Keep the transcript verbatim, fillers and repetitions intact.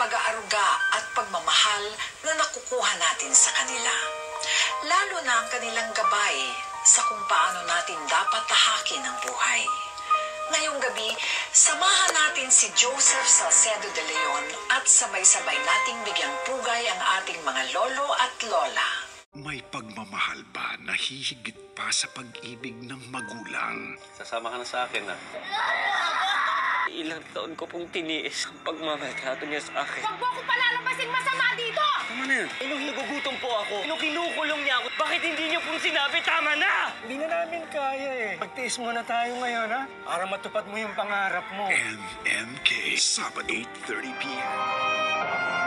pag-aaruga at pagmamahal na nakukuha natin sa kanila. Lalo na ang kanilang gabay sa kung paano natin dapat tahakin ang buhay. Ngayong gabi, samahan natin si Joseph Salcedo de Leon at sabay-sabay nating bigyang pugay ang ating mga lolo at lola. May pagmamahal ba na hihigit pa sa pag-ibig ng magulang? Sasama ka na sa akin, ha? Ilang taon ko pong tiniis ang pagmamaltrato niya sa akin. Huwag mo akong palalabasin masama dito! Tama na yan. Eh, nung nagugutom po ako, nung kinukulong niya ako, bakit hindi niyo pong sinabi tama na? Hindi na namin kaya eh. Magtiis muna tayo ngayon, ha? Para matupad mo yung pangarap mo. M M K, Sabado, eight thirty p m